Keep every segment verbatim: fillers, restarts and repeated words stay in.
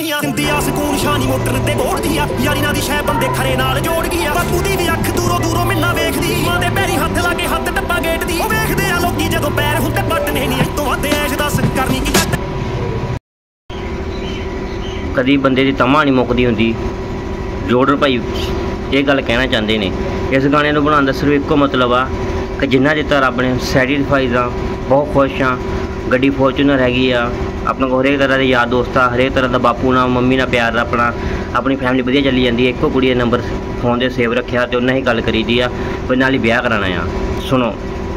ਦੀਆਂ ਦਿੰਦੀਆਂ ਸਕੂਨ ਸ਼ਾਨੀ ਮੋਟਰ ਤੇ ਬੋੜਦੀਆਂ ਯਾਰੀ ਨਾਲ ਦੀ ਸ਼ੈ ਬੰਦੇ ਖਰੇ ਨਾਲ ਜੋੜ ਗਈਆਂ ਬਾਪੂ ਦੀ ਵੀ ਅੱਖ ਦੂਰੋਂ ਦੂਰੋਂ ਮਿੰਨਾ ਵੇਖਦੀ ਮਾਂ ਦੇ ਪੈਰੀ ਹੱਥ ਲਾ ਕੇ ਹੱਥ ਟੱਪਾ ਗੇਟ ਦੀ ਉਹ ਵੇਖਦੇ ਆ ਲੋਕੀ ਜਦੋਂ ਪੈਰ ਹੁੰਦੇ ਪੱਟਨੇ ਨਹੀਂ ਤੋਂ ਵੱਧ ਐਸ਼ ਦੱਸ ਕਰਨੀ ਕੀ ਜੱਟ ਕਦੀ ਬੰਦੇ ਦੀ ਤਮਾ ਨਹੀਂ ਮੁੱਕਦੀ ਹੁੰਦੀ। ਜੋਰਡਨ ਭਾਈ ਇਹ ਗੱਲ ਕਹਿਣਾ ਚਾਹੁੰਦੇ ਨੇ। ਇਸ ਗਾਣੇ ਨੂੰ ਬਣਾਉਣ ਦਾ ਸਿਰਫ ਇੱਕੋ ਮਤਲਬ ਆ ਕਿ ਜਿੰਨਾ ਦਿੱਤਾ ਰੱਬ ਨੇ ਸੈਟੀਸਫਾਈਡ ਆ, ਬਹੁਤ ਖੁਸ਼ ਹਾਂ। ਗੱਡੀ ਫੋਰਚੂਨਰ ਹੈਗੀ ਆ, ਆਪਣੇ ਕੋਲ ਹਰੇਕ ਤਰ੍ਹਾਂ ਦੇ ਯਾਰ ਦੋਸਤ ਆ, ਹਰੇਕ ਤਰ੍ਹਾਂ ਦਾ ਬਾਪੂ ਨਾਲ ਮੰਮੀ ਨਾਲ ਪਿਆਰ ਆਪਣਾ, ਆਪਣੀ ਫੈਮਿਲੀ ਵਧੀਆ ਚੱਲੀ ਜਾਂਦੀ ਹੈ। ਇੱਕੋ ਕੁੜੀ ਦਾ ਨੰਬਰ ਫੋਨ ਦੇ ਸੇਵ ਰੱਖਿਆ ਅਤੇ ਉਹਨਾਂ ਹੀ ਗੱਲ ਕਰੀਦੀ ਆ ਵੀ ਨਾਲ ਹੀ ਵਿਆਹ ਕਰਾਉਣਾ ਆ। ਸੁਣੋ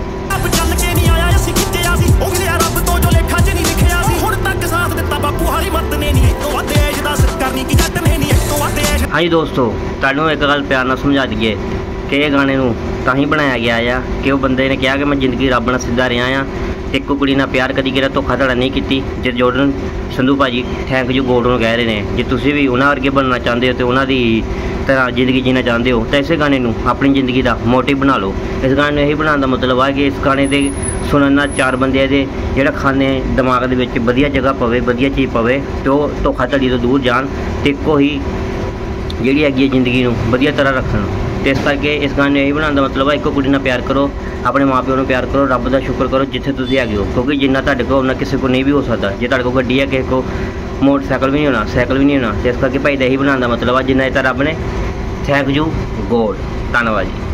ਹਾਂਜੀ ਦੋਸਤੋ, ਤੁਹਾਨੂੰ ਇੱਕ ਗੱਲ ਪਿਆਰ ਨਾਲ ਸਮਝਾ ਦਈਏ ਕਿ ਇਹ ਗਾਣੇ ਨੂੰ ਤਾਂ ਹੀ ਬਣਾਇਆ ਗਿਆ ਆ ਕਿ ਉਹ ਬੰਦੇ ਨੇ ਕਿਹਾ ਕਿ ਮੈਂ ਜ਼ਿੰਦਗੀ ਰੱਬ ਨਾਲ ਸਿੱਧਾ ਰਿਹਾ ਆ, ਇੱਕੋ ਕੁੜੀ ਨਾਲ ਪਿਆਰ ਕਦੀ ਕਿਹੜਾ ਧੋਖਾ ਧੜਾ ਨਹੀਂ ਕੀਤੀ। ਜੇ ਜੋਰਡਨ ਸੰਧੂ ਭਾਜੀ ਥੈਂਕ ਯੂ ਗੋਡ ਨੂੰ ਕਹਿ ਰਹੇ ਨੇ, ਜੇ ਤੁਸੀਂ ਵੀ ਉਹਨਾਂ ਵਰਗੇ ਬਣਨਾ ਚਾਹੁੰਦੇ ਹੋ ਅਤੇ ਉਹਨਾਂ ਦੀ ਤਰ੍ਹਾਂ ਜ਼ਿੰਦਗੀ ਜੀਣਾ ਚਾਹੁੰਦੇ ਹੋ ਤਾਂ ਇਸੇ ਗਾਣੇ ਨੂੰ ਆਪਣੀ ਜ਼ਿੰਦਗੀ ਦਾ ਮੋਟਿਵ ਬਣਾ ਲਓ। ਇਸ ਗਾਣੇ ਨੂੰ ਇਹੀ ਬਣਾਉਣ ਦਾ ਮਤਲਬ ਆ ਕਿ ਇਸ ਗਾਣੇ ਦੇ ਸੁਣਨ ਨਾਲ ਚਾਰ ਬੰਦਿਆਂ ਦੇ ਜਿਹੜਾ ਖਾਨੇ ਦਿਮਾਗ ਦੇ ਵਿੱਚ ਵਧੀਆ ਜਗ੍ਹਾ ਪਵੇ, ਵਧੀਆ ਚੀਜ਼ ਪਵੇ ਅਤੇ ਉਹ ਧੋਖਾ ਧੜੀ ਤੋਂ ਦੂਰ ਜਾਣ ਅਤੇ ਇੱਕੋ ਹੀ ਜਿਹੜੀ ਹੈਗੀ ਹੈ ਜ਼ਿੰਦਗੀ ਨੂੰ ਵਧੀਆ ਤਰ੍ਹਾਂ ਰੱਖਣ। ਅਤੇ ਇਸ ਕਰਕੇ ਇਸ ਗਾਣੇ ਨੂੰ ਇਹੀ ਬਣਾਉਣ ਦਾ ਮਤਲਬ ਆ ਇੱਕੋ ਕੁੜੀ ਨਾਲ ਪਿਆਰ ਕਰੋ, ਆਪਣੇ ਮਾਂ ਪਿਓ ਨੂੰ ਪਿਆਰ ਕਰੋ, ਰੱਬ ਦਾ ਸ਼ੁਕਰ ਕਰੋ ਜਿੱਥੇ ਤੁਸੀਂ ਹੈਗੇ ਹੋ, ਕਿਉਂਕਿ ਜਿੰਨਾ ਤੁਹਾਡੇ ਕੋਲ ਉਹਨਾਂ ਕਿਸੇ ਕੋਲ ਨਹੀਂ ਵੀ ਹੋ ਸਕਦਾ। ਜੇ ਤੁਹਾਡੇ ਕੋਲ ਗੱਡੀ ਹੈ, ਕਿਸੇ ਕੋਲ ਮੋਟਰਸਾਈਕਲ ਵੀ ਨਹੀਂ ਹੋਣਾ, ਸਾਈਕਲ ਵੀ ਨਹੀਂ ਹੋਣਾ। ਅਤੇ ਇਸ ਕਰਕੇ ਭਾਈ ਦਾ ਇਹੀ ਬਣਾਉਣ ਦਾ ਮਤਲਬ ਆ ਜਿੰਨਾ ਇਹ ਤਾਂ ਰੱਬ ਨੇ ਥੈਂਕ ਯੂ ਗੋਡ। ਧੰਨਵਾਦ ਜੀ।